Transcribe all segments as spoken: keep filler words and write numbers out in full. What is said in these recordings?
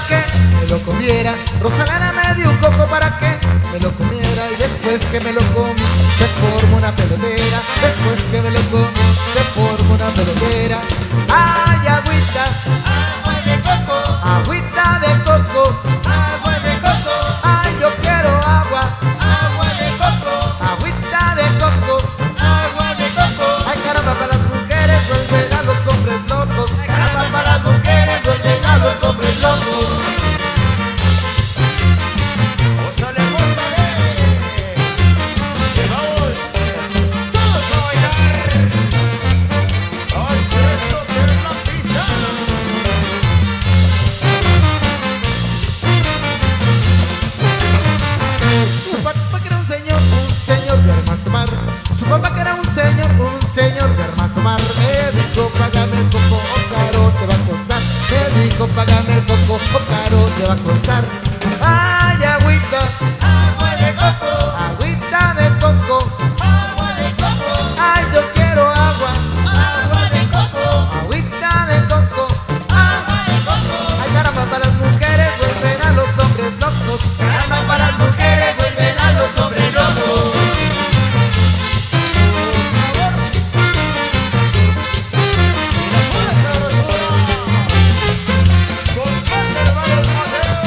que me lo comiera. Rosalana me dio un coco para que me lo comiera. Y después que me lo comí se formó una pelotera. Después que me lo comí se formó una pelotera. Ay, agüita, Agua de coco, agüita de coco. agua de coco, Ay, yo quiero agua, agua de coco, agüita de coco. agua de coco. Ay, caramba, para las mujeres vuelven a los hombres locos. Ay, caramba, para las mujeres vuelven a los hombres locos. Gózale, gózale, que vamos todos a bailar al centro de la pista. Su papá que era un señor, un señor de armas tomar. Su papá que era un señor, un señor de armas tomar. Me dijo, págame el coco, o caro te va a costar. Me dijo, págame el coco, o caro te va a costar. Ay, agüita, Agua de coco, agüita de coco. agua de coco, Ay, yo quiero agua, agua de coco, agüita de coco. agua de coco. Ay, caramba, para las mujeres vuelven a los hombres locos. Caramba, para las mujeres vuelven a los hombres locos. Y la pura sabrosura, con más hermanos Mateo.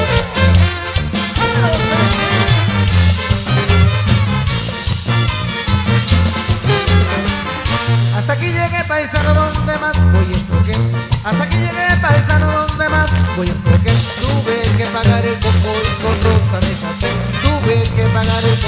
Hasta aquí llegué, paisano, donde más voy a escoger. Hasta aquí llegué, paisano, donde más voy a escoger. Tuve que pagar el coco y con Rosa me casé. Tuve que pagar el